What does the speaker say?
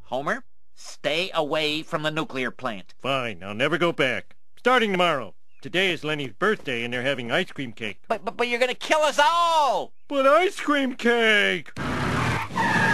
Homer, stay away from the nuclear plant. Fine, I'll never go back. Starting tomorrow. Today is Lenny's birthday and they're having ice cream cake. But you're gonna kill us all! But ice cream cake!